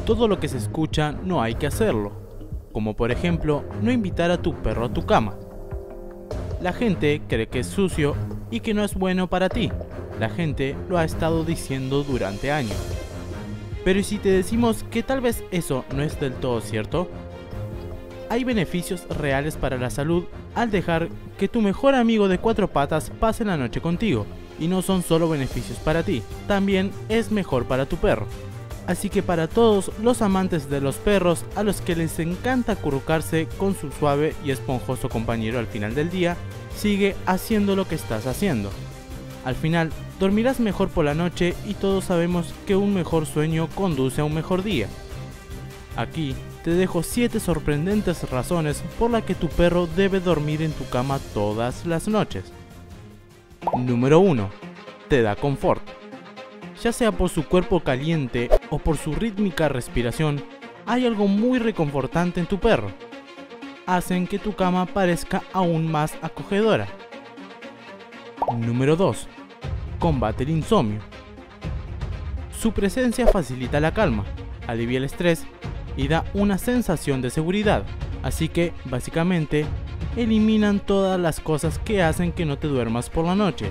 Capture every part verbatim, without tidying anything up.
todo lo que se escucha no hay que hacerlo, como por ejemplo no invitar a tu perro a tu cama. La gente cree que es sucio y que no es bueno para ti. La gente lo ha estado diciendo durante años. Pero ¿y si te decimos que tal vez eso no es del todo cierto? Hay beneficios reales para la salud al dejar que tu mejor amigo de cuatro patas pase la noche contigo. Y no son solo beneficios para ti, también es mejor para tu perro. Así que para todos los amantes de los perros a los que les encanta acurrucarse con su suave y esponjoso compañero al final del día, sigue haciendo lo que estás haciendo. Al final, dormirás mejor por la noche y todos sabemos que un mejor sueño conduce a un mejor día. Aquí te dejo siete sorprendentes razones por las que tu perro debe dormir en tu cama todas las noches. Número uno. Te da confort. Ya sea por su cuerpo caliente o por su rítmica respiración, hay algo muy reconfortante en tu perro. Hacen que tu cama parezca aún más acogedora. Número dos. Combate el insomnio. Su presencia facilita la calma, alivia el estrés y da una sensación de seguridad, así que, básicamente, eliminan todas las cosas que hacen que no te duermas por la noche.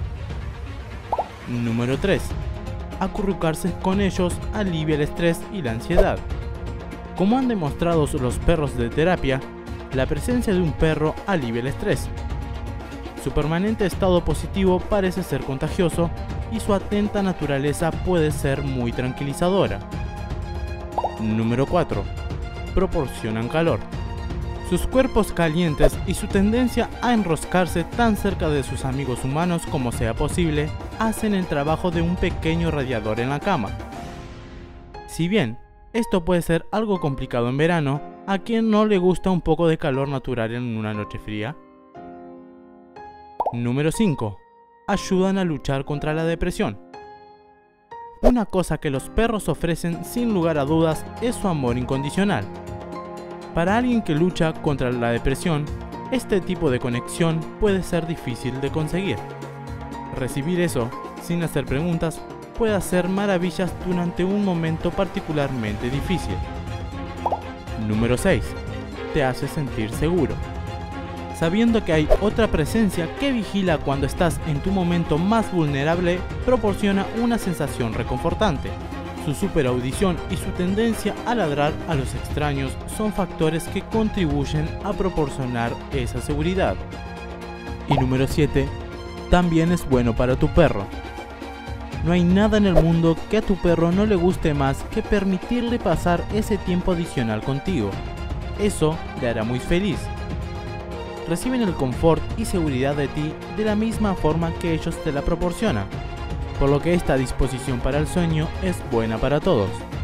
Número tres. Acurrucarse con ellos alivia el estrés y la ansiedad. Como han demostrado los perros de terapia, la presencia de un perro alivia el estrés. Su permanente estado positivo parece ser contagioso y su atenta naturaleza puede ser muy tranquilizadora. Número cuatro. Proporcionan calor. Sus cuerpos calientes y su tendencia a enroscarse tan cerca de sus amigos humanos como sea posible hacen el trabajo de un pequeño radiador en la cama. Si bien esto puede ser algo complicado en verano, ¿a quien no le gusta un poco de calor natural en una noche fría? Número cinco. Ayudan a luchar contra la depresión. Una cosa que los perros ofrecen sin lugar a dudas es su amor incondicional. Para alguien que lucha contra la depresión, este tipo de conexión puede ser difícil de conseguir. Recibir eso, sin hacer preguntas, puede hacer maravillas durante un momento particularmente difícil. Número seis. Te hace sentir seguro. Sabiendo que hay otra presencia que vigila cuando estás en tu momento más vulnerable, proporciona una sensación reconfortante. Su superaudición y su tendencia a ladrar a los extraños son factores que contribuyen a proporcionar esa seguridad. Y número siete. También es bueno para tu perro. No hay nada en el mundo que a tu perro no le guste más que permitirle pasar ese tiempo adicional contigo. Eso le hará muy feliz. Reciben el confort y seguridad de ti de la misma forma que ellos te la proporcionan, por lo que esta disposición para el sueño es buena para todos.